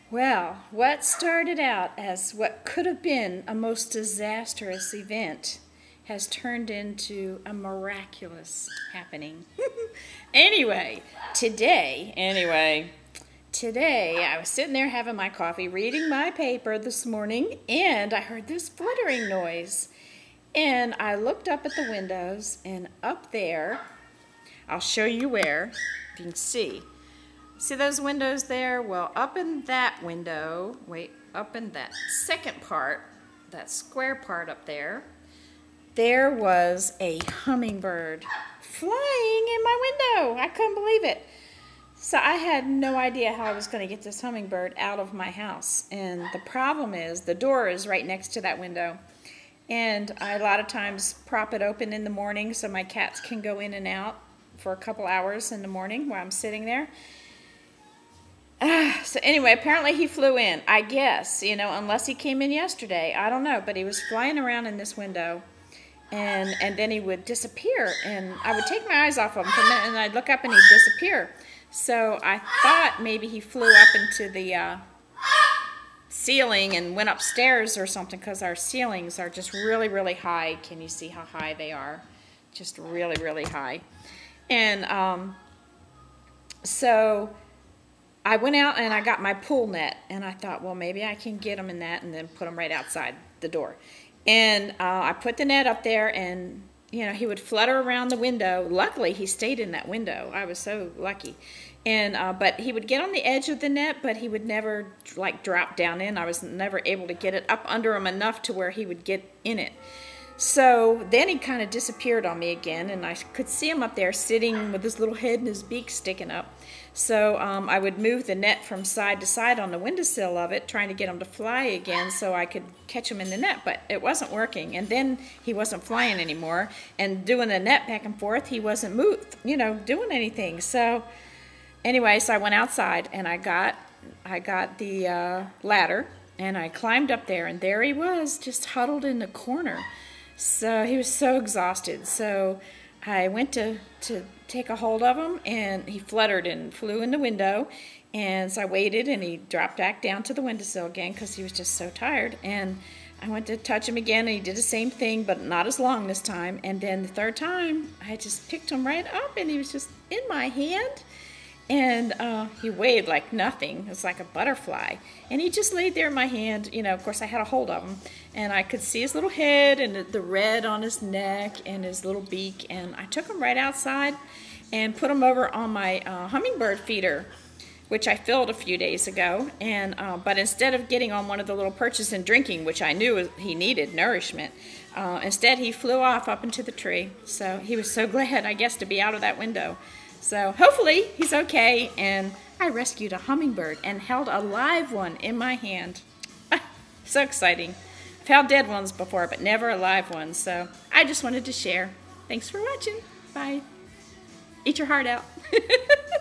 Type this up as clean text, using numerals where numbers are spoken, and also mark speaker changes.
Speaker 1: Well, what started out as what could have been a most disastrous event has turned into a miraculous happening. Today I was sitting there having my coffee, reading my paper this morning, and I heard this fluttering noise. And I looked up at the windows, and up there, I'll show you where, if you can see. See those windows there? Well, up in that window, up in that second part, that square part up there, there was a hummingbird flying in my window. I couldn't believe it. So I had no idea how I was going to get this hummingbird out of my house. And the problem is the door is right next to that window. And I a lot of times prop it open in the morning so my cats can go in and out for a couple hours in the morning while I'm sitting there. So anyway, apparently he flew in, I guess, unless he came in yesterday. I don't know, but he was flying around in this window, and then he would disappear, and I would take my eyes off of him for a minute, and I'd look up and he'd disappear. So I thought maybe he flew up into the ceiling and went upstairs or something, because our ceilings are just really, really high. Can you see how high they are? Just really, really high. And so I went out and I got my pool net, and I thought, well, maybe I can get them in that and then put them right outside the door. And I put the net up there, and he would flutter around the window. Luckily, he stayed in that window. I was so lucky. And but he would get on the edge of the net, but he would never drop down in. I was never able to get it up under him enough to where he would get in it. So then he kind of disappeared on me again, and I could see him up there sitting with his little head and his beak sticking up. So I would move the net from side to side on the windowsill of it, trying to get him to fly again so I could catch him in the net, but it wasn't working. And then he wasn't flying anymore, and doing the net back and forth, he wasn't doing anything. So anyway, so I went outside, and I got the ladder, and I climbed up there, and there he was, just huddled in the corner. So he was so exhausted. So I went to take a hold of him, and he fluttered and flew in the window. And so I waited, and he dropped back down to the windowsill again because he was just so tired. And I went to touch him again, and he did the same thing, but not as long this time. And then the third time, I just picked him right up, and he was just in my hand. And he weighed like nothing. It was like a butterfly. And he just laid there in my hand. Of course, I had a hold of him. And I could see his little head and the red on his neck and his little beak. And I took him right outside and put him over on my hummingbird feeder, which I filled a few days ago. And but instead of getting on one of the little perches and drinking, which I knew he needed nourishment, instead he flew off up into the tree. So he was so glad, I guess, to be out of that window. So hopefully he's okay, and I rescued a hummingbird and held a live one in my hand. So exciting. I've held dead ones before, but never a live one, so I just wanted to share. Thanks for watching. Bye. Eat your heart out.